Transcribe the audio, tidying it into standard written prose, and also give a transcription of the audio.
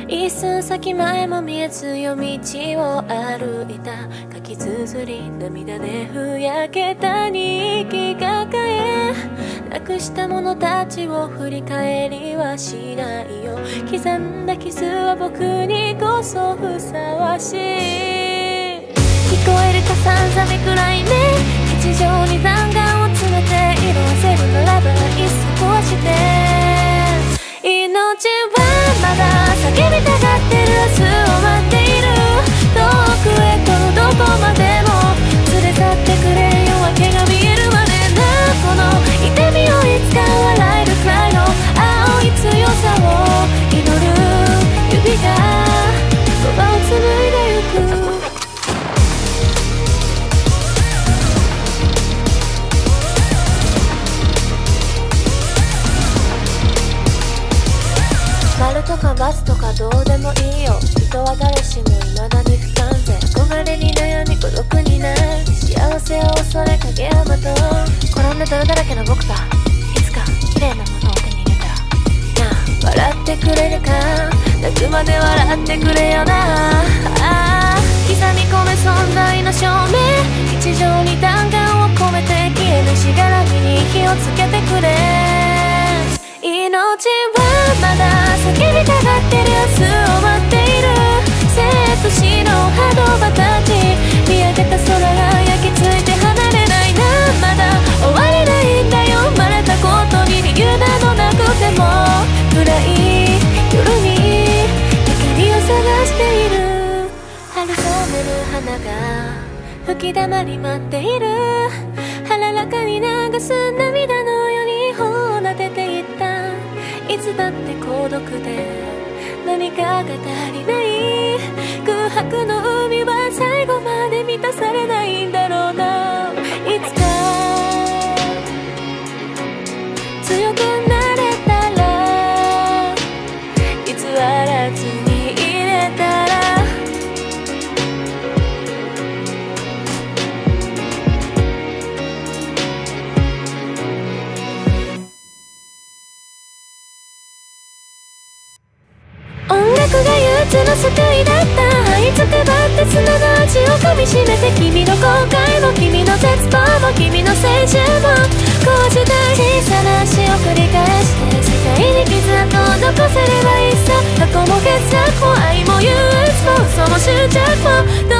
一寸先前も見えず夜道を歩いた。書き綴り涙でふやけた日記抱え、なくしたものたちを振り返りはしないよ。刻んだ傷は僕にこそふさわしい。聞こえるかさんざめくらいね、日常に弾丸を詰めて色あせるならばいっそ壊して。命はまだ叫びたがってる明日を待っている。遠くへとどこまでも連れ去ってくれ。夜明けが見えるまでな、この痛みをいつか笑えるくらいの青い強さを祈る指が言葉を紡いでゆく。丸とかバツとかどうでもいいよ。人は誰しも未だに不完全。憧れに悩み孤独になる。幸せを恐れ影山と転んで泥だらけの僕がいつか綺麗なものを手に入れたらなあ、笑ってくれるか。泣くまで笑ってくれよな。ああ、刻み込め存在の証明。日常に弾丸を込めて消えぬしがらみに火をつけてくれ。命はまだ叫びたがってる明日を待っている。生と死の波動場たち見上げた空が焼き付いて離れないな。まだ終われないんだよ。生まれたことに理由などなくても暗い夜に光を探している。春染める花が吹き溜まり待っている。腹らかに流す涙のように放てていった。いつだって孤独で何かが足りない。空白の海は最後まで満たされないんだろうな。いつか強くなれたら、偽らずにいれたら。音楽が唯一の救いだった。這いつくばって砂の味を噛みしめて、君の後悔も君の絶望も君の青春もこうした小さな死を繰り返して世界に傷跡を残せればいいさ。過去も傑作も愛も憂鬱も嘘も執着も